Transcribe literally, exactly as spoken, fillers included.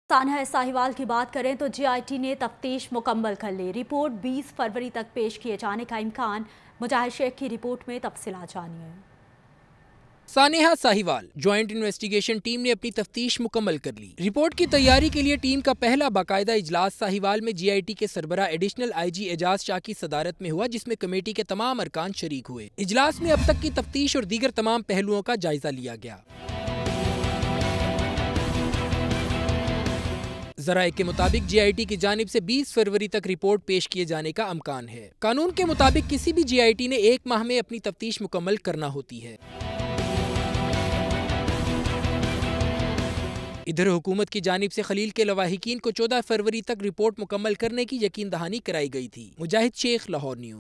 सानहा साहिवाल की बात करें तो जी आई टी ने तफ्तीश मुकम्मल कर ली। रिपोर्ट बीस फरवरी तक पेश किए जाने का इम्कान। मुजाहिद शेख की रिपोर्ट में तफसीलात जानिए। सानेहा साहिवाल ज्वाइंट इन्वेस्टिगेशन टीम ने अपनी तफ्तीश मुकम्मल कर ली। रिपोर्ट की तैयारी के लिए टीम का पहला बाकायदा इजलास साहिवाल में जी आई टी के सरबरा additional I G Ejaz Shah की सदारत में हुआ, जिसमें कमेटी के तमाम अरकान शरीक हुए। इजलास में अब तक की तफ्तीश और दीगर तमाम पहलुओं का जायजा लिया गया। ज़राए के मुताबिक जी आई टी की जानिब से बीस फरवरी तक रिपोर्ट पेश किए जाने का अमकान है। कानून के मुताबिक किसी भी जी आई टी ने एक माह में अपनी तफ्तीश मुकम्मल करना होती है। इधर हुकूमत की जानिब से खलील के लवाहिकीन को चौदह फरवरी तक रिपोर्ट मुकम्मल करने की यकीन दहानी कराई गई थी। मुजाहिद शेख, लाहौर न्यूज़।